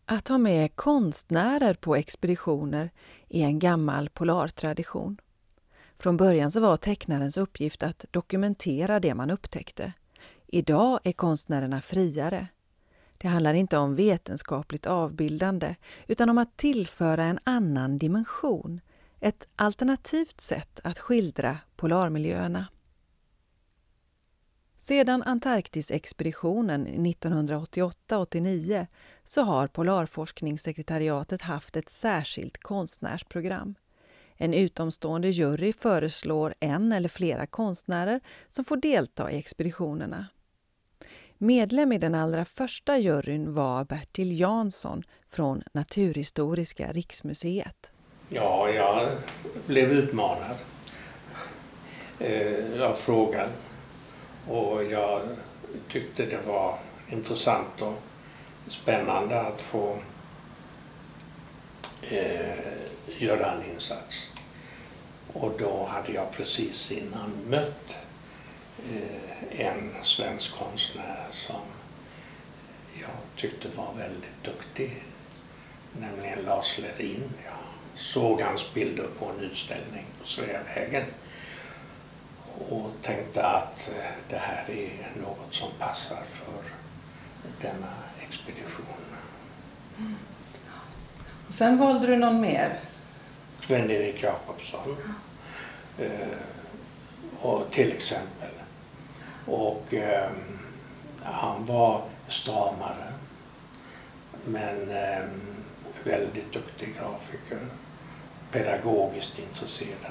Att ha med konstnärer på expeditioner är en gammal polartradition. Från början så var tecknarens uppgift att dokumentera det man upptäckte. Idag är konstnärerna friare. Det handlar inte om vetenskapligt avbildande utan om att tillföra en annan dimension, ett alternativt sätt att skildra polarmiljöerna. Sedan Antarktisexpeditionen 1988-89 så har Polarforskningssekretariatet haft ett särskilt konstnärsprogram. En utomstående jury föreslår en eller flera konstnärer som får delta i expeditionerna. Medlem i den allra första juryn var Bertil Jansson från Naturhistoriska riksmuseet. Ja, jag blev utmanad. Jag frågade och jag tyckte det var intressant och spännande att få göra en insats. Och då hade jag precis innan mött en svensk konstnär som jag tyckte var väldigt duktig, nämligen Lars Lerin. Jag såg hans bilder på en utställning på Sveavägen och tänkte att det här är något som passar för denna expedition. Mm. Och sen valde du någon mer? Sven-Erik Jakobsson och till exempel. Och han var stramare men väldigt duktig grafiker, pedagogiskt intresserad.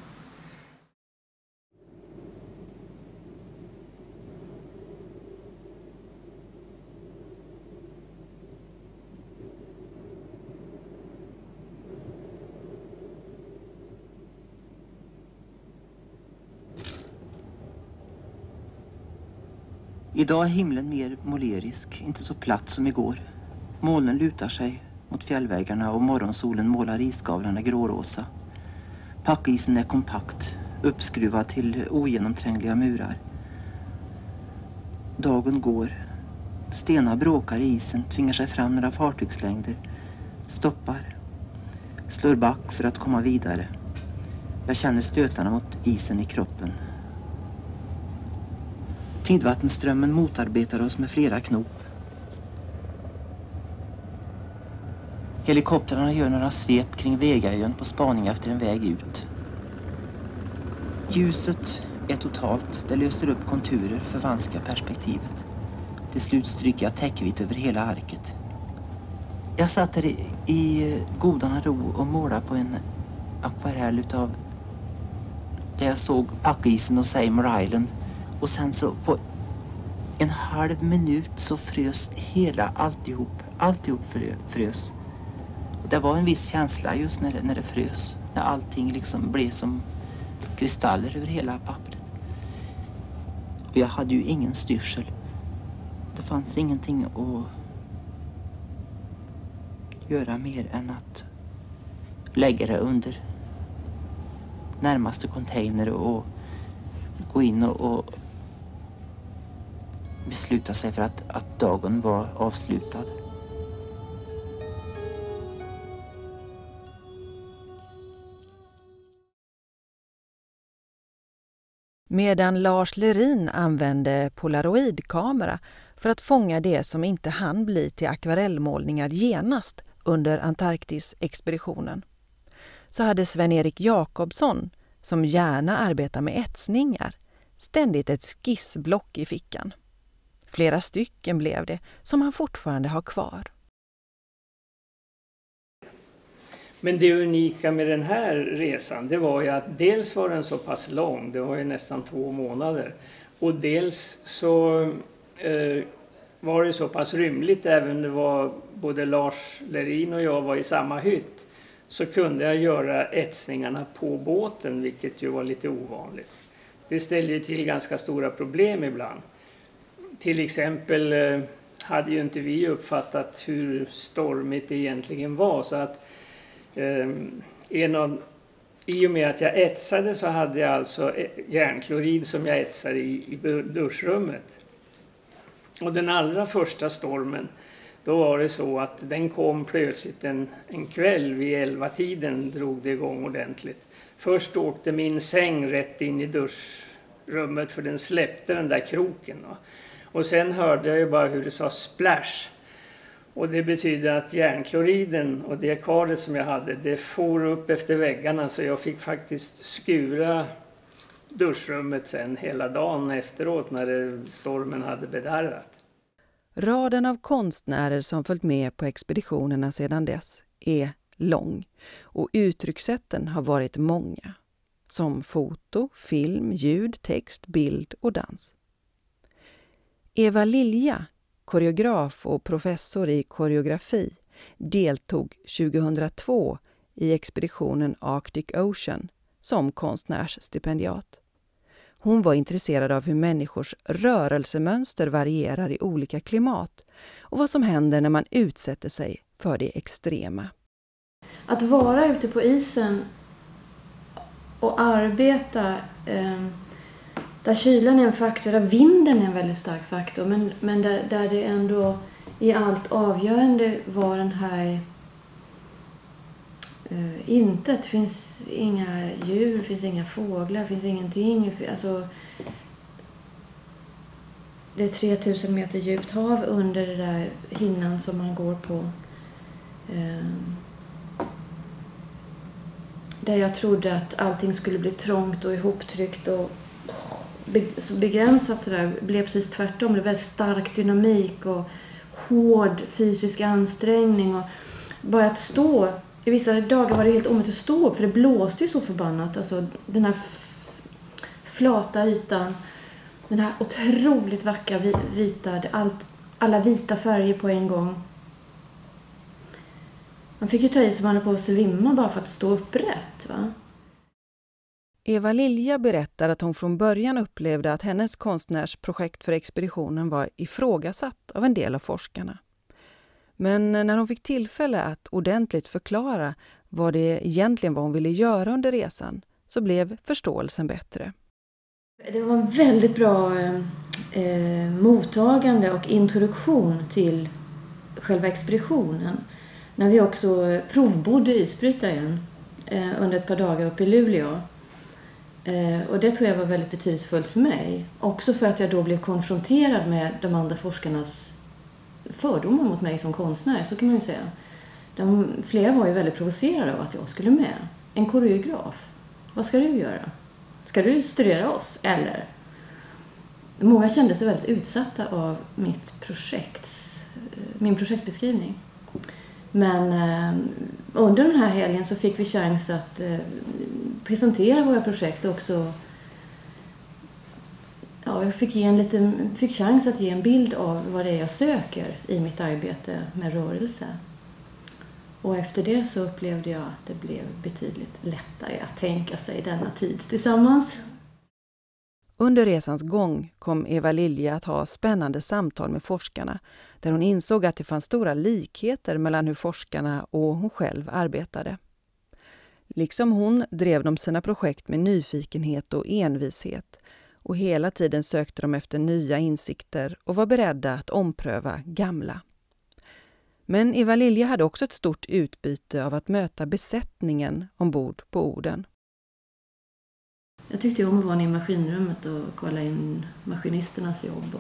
Idag är himlen mer målerisk, inte så platt som igår. Molnen lutar sig mot fjällväggarna och morgonsolen målar isgavlarna grårosa. Packisen är kompakt, uppskruvad till ogenomträngliga murar. Dagen går. Stenar bråkar i isen, tvingar sig fram några fartygslängder. Stoppar. Slår back för att komma vidare. Jag känner stötarna mot isen i kroppen. Tidvattenströmmen motarbetar oss med flera knop. Helikoptrarna gör några svep kring Vegaön på spaning efter en väg ut. Ljuset är totalt. Det löser upp konturer, förvanskar perspektivet. Till slut stryker jag täckvitt över hela arket. Jag satt här i godan ro och målade på en akvarell utav där jag såg packisen och Seymour Island. Och sen så på en halv minut så frös alltihop frös. Det var en viss känsla just när det frös. När allting liksom blev som kristaller över hela pappret. Och jag hade ju ingen styrsel. Det fanns ingenting att göra mer än att lägga det under närmaste container och gå in och besluta sig för att dagen var avslutad. Medan Lars Lerin använde polaroidkamera för att fånga det som inte hann bli till akvarellmålningar genast under Antarktisexpeditionen, så hade Sven-Erik Jakobsson, som gärna arbetar med etsningar, ständigt ett skissblock i fickan. Flera stycken blev det, som han fortfarande har kvar. Men det unika med den här resan, det var ju att dels var den så pass lång, det var ju nästan 2 månader. Och dels så var det så pass rymligt, även om det var både Lars Lerin och jag var i samma hytt, så kunde jag göra etsningarna på båten, vilket ju var lite ovanligt. Det ställer ju till ganska stora problem ibland. Till exempel hade ju inte vi uppfattat hur stormigt det egentligen var, så att i och med att jag etsade så hade jag alltså järnklorid som jag etsade i duschrummet. Och den allra första stormen, Då var det så att den kom plötsligt en kväll vid 11-tiden, drog det igång ordentligt. Först åkte min säng rätt in i duschrummet för den släppte den där kroken. Och sen hörde jag ju bara hur det sa splash. Och det betyder att järnkloriden och det karet som jag hade, det for upp efter väggarna, så jag fick faktiskt skura duschrummet sen hela dagen efteråt när stormen hade bedarrat. Raden av konstnärer som följt med på expeditionerna sedan dess är lång och uttryckssätten har varit många, som foto, film, ljud, text, bild och dans. Eva Lilja, koreograf och professor i koreografi, deltog 2002 i expeditionen Arctic Ocean som konstnärsstipendiat. Hon var intresserad av hur människors rörelsemönster varierar i olika klimat och vad som händer när man utsätter sig för det extrema. Att vara ute på isen och arbeta där kylan är en faktor, där vinden är en väldigt stark faktor, men där det ändå i allt avgörande var den här inte. Det finns inga djur, det finns inga fåglar, det finns ingenting. Alltså, det är 3000 meter djupt hav under det där hinnan som man går på. Där jag trodde att allting skulle bli trångt och ihoptryckt och så begränsat sådär, blev precis tvärtom. Det blev väldigt stark dynamik och hård fysisk ansträngning. Och bara att stå, i vissa dagar var det helt omöjligt att stå för det blåste ju så förbannat. Alltså den här flata ytan, den här otroligt vackra vita, alla vita färger på en gång. Man fick ju ta i sig man är på att svimma bara för att stå upprätt, va? Eva Lilja berättar att hon från början upplevde att hennes konstnärsprojekt för expeditionen var ifrågasatt av en del av forskarna. Men när hon fick tillfälle att ordentligt förklara vad det egentligen var hon ville göra under resan så blev förståelsen bättre. Det var en väldigt bra mottagande och introduktion till själva expeditionen. När vi också provbodde isbrytaren under ett par dagar uppe i Luleå. Och det tror jag var väldigt betydelsefullt för mig. Också för att jag då blev konfronterad med de andra forskarnas fördomar mot mig som konstnär, så kan man ju säga. Flera var ju väldigt provocerade av att jag skulle med. En koreograf. Vad ska du göra? Ska du studera oss? Eller? Många kände sig väldigt utsatta av min projektbeskrivning. Men under den här helgen så fick vi chans att presentera våra projekt också. Ja, jag fick chans att ge en bild av vad det är jag söker i mitt arbete med rörelse. Och efter det så upplevde jag att det blev betydligt lättare att tänka sig denna tid tillsammans. Under resans gång kom Eva Lilja att ha spännande samtal med forskarna där hon insåg att det fanns stora likheter mellan hur forskarna och hon själv arbetade. Liksom hon drev de sina projekt med nyfikenhet och envishet och hela tiden sökte de efter nya insikter och var beredda att ompröva gamla. Men Eva Lilja hade också ett stort utbyte av att möta besättningen ombord på Oden. Jag tyckte om att vara i maskinrummet och kolla in maskinisternas jobb.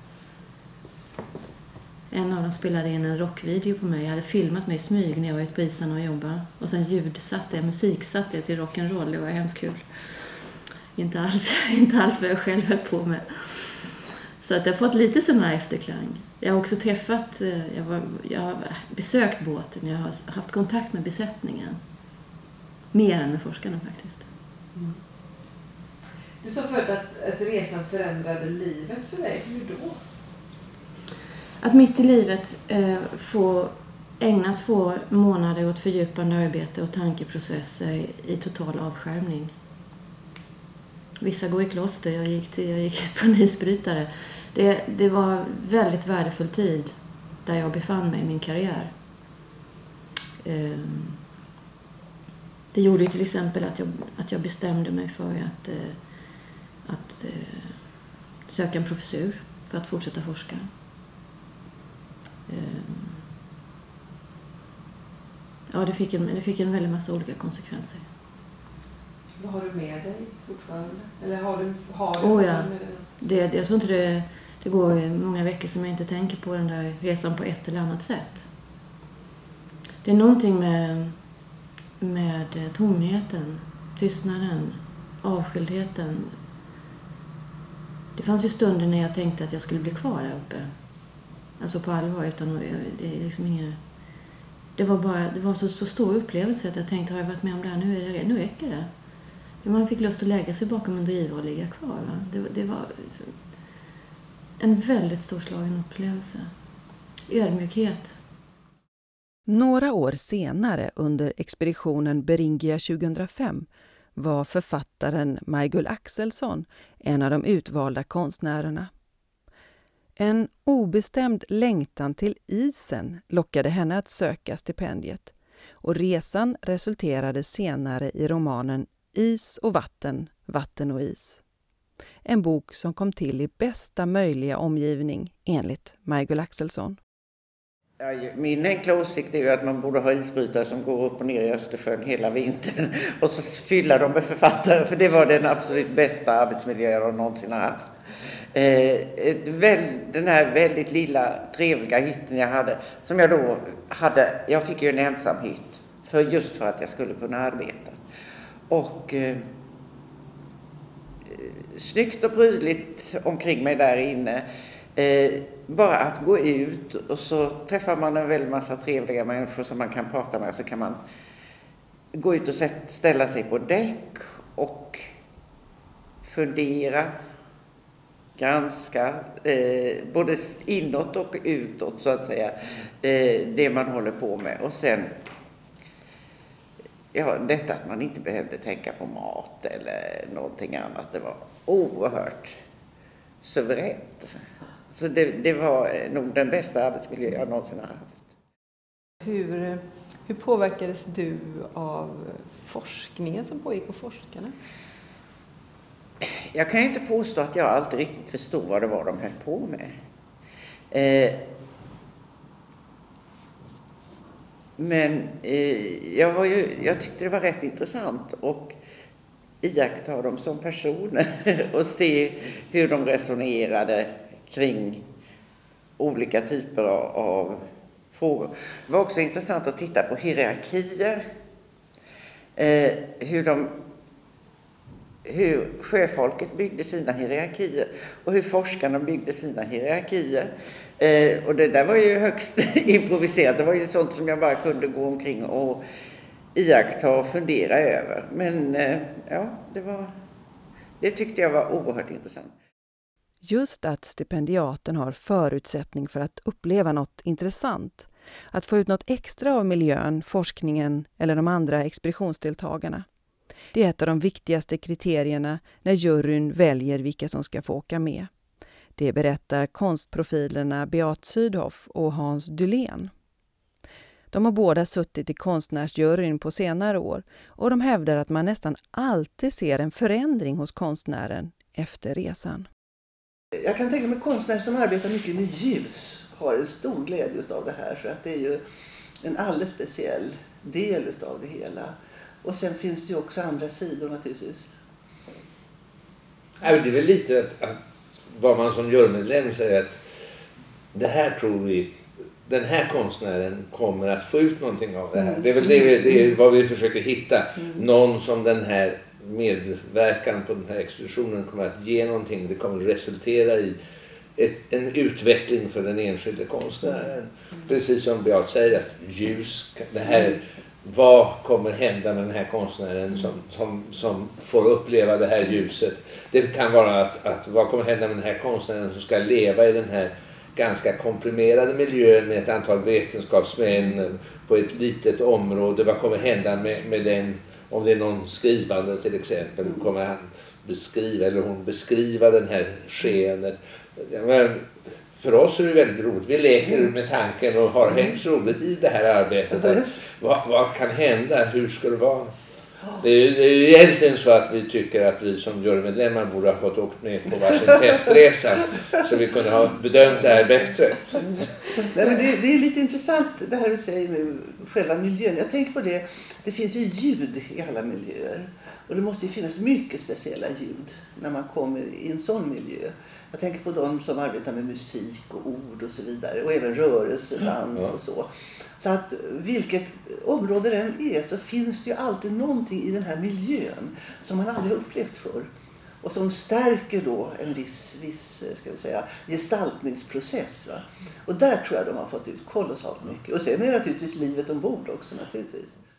En av dem spelade in en rockvideo på mig. Jag hade filmat mig i smyg när jag var ute på isen och jobbade. Och sen musiksatte jag till rock'n'roll. Det var hemskt kul. Inte alls vad jag själv höll på med. Så att jag har fått lite sån här efterklang. Jag har också träffat, jag har besökt båten. Jag har haft kontakt med besättningen. Mer än med forskarna faktiskt. Mm. Du sa förut att resan förändrade livet för dig. Hur då? Att mitt i livet få ägna 2 månader åt fördjupande arbete och tankeprocesser i total avskärmning. Vissa går i kloster, jag gick ut på en isbrytare. Det var väldigt värdefull tid där jag befann mig i min karriär. Det gjorde ju till exempel att jag bestämde mig för att söka en professur för att fortsätta forska. Ja, det fick en väldigt massa olika konsekvenser. Vad har du med dig fortfarande? Eller har du ja. med dig? Jag tror inte det går många veckor som jag inte tänker på den där resan på ett eller annat sätt. Det är någonting med tomheten, tystnaden, avskildheten. Det fanns ju stunder när jag tänkte att jag skulle bli kvar där uppe. Alltså på allvar, utan det är liksom inget... Det var så stor upplevelse att jag tänkte, har jag varit med om det här, nu räcker det. Man fick lust att lägga sig bakom en driva och ligga kvar. Va? Det var en väldigt storslagen upplevelse. Ödmjukhet. Några år senare, under expeditionen Beringia 2005, var författaren Maj-Gull Axelsson en av de utvalda konstnärerna. En obestämd längtan till isen lockade henne att söka stipendiet, och resan resulterade senare i romanen Is och vatten, vatten och is. En bok som kom till i bästa möjliga omgivning enligt Maj-Gull Axelsson. Min enkla åsikt är ju att man borde ha isbrytare som går upp och ner i Östersjön hela vintern och så fylla dem med författare, för det var den absolut bästa arbetsmiljö jag någonsin har haft. Den här väldigt lilla trevliga hytten jag hade, som jag fick ju en ensam hytt just för att jag skulle kunna arbeta. Och snyggt och prydligt omkring mig där inne. Bara att gå ut och så träffar man en väldigt massa trevliga människor som man kan prata med, så kan man gå ut och ställa sig på däck och fundera, granska både inåt och utåt så att säga, det man håller på med. Och sen detta att man inte behövde tänka på mat eller någonting annat, det var oerhört suveränt. Så det var nog den bästa arbetsmiljö jag någonsin har haft. Hur påverkades du av forskningen som pågick på forskarna? Jag kan ju inte påstå att jag alltid riktigt förstod vad det var de höll på med. Men jag tyckte det var rätt intressant att iaktta dem som personer och se hur de resonerade kring olika typer av frågor. Det var också intressant att titta på hierarkier. Hur sjöfolket byggde sina hierarkier och hur forskarna byggde sina hierarkier. Och det där var ju högst improviserat. Det var ju sånt som jag bara kunde gå omkring och iaktta och fundera över. Men det tyckte jag var oerhört intressant. Just att stipendiaten har förutsättning för att uppleva något intressant, att få ut något extra av miljön, forskningen eller de andra expeditionsdeltagarna. Det är ett av de viktigaste kriterierna när juryn väljer vilka som ska få åka med. Det berättar konstprofilerna Beat Sydhoff och Hans Dylén. De har båda suttit i konstnärsjuryn på senare år och de hävdar att man nästan alltid ser en förändring hos konstnären efter resan. Jag kan tänka mig konstnärer som arbetar mycket med ljus har en stor glädje av det här, för att det är ju en alldeles speciell del av det hela. Och sen finns det ju också andra sidor naturligtvis. Det är väl lite att vad man som jurymedlem säger att det här tror vi, den här konstnären kommer att få ut någonting av det här. Det är väl det är vad vi försöker hitta. Någon som den här medverkan på den här expeditionen kommer att ge någonting. Det kommer att resultera i en utveckling för den enskilde konstnären. Precis som Beat säger, att ljus, det här, vad kommer hända med den här konstnären som får uppleva det här ljuset. Det kan vara att vad kommer hända med den här konstnären som ska leva i den här ganska komprimerade miljön med ett antal vetenskapsmän på ett litet område. Vad kommer hända med den, om det är någon skrivande till exempel, kommer han beskriva eller hon beskriva den här skeendet. För oss är det väldigt roligt. Vi leker med tanken och har hemskt roligt i det här arbetet. Vad kan hända? Hur ska det vara? Det är ju egentligen så att vi tycker att vi som jurymedlemmar borde ha fått åkt med på varsin testresa så vi kunde ha bedömt det här bättre. Nej, men det är lite intressant det här du säger med själva miljön. Jag tänker på det, det finns ju ljud i alla miljöer. Och det måste ju finnas mycket speciella ljud när man kommer i en sån miljö. Jag tänker på de som arbetar med musik och ord och så vidare. Och även rörelse, dans och så. Så att vilket område den är så finns det ju alltid någonting i den här miljön som man aldrig har upplevt förr. Och som stärker då en viss ska vi säga, gestaltningsprocess. Va? Och där tror jag de har fått ut kolossalt mycket. Och sen är det naturligtvis livet ombord också naturligtvis.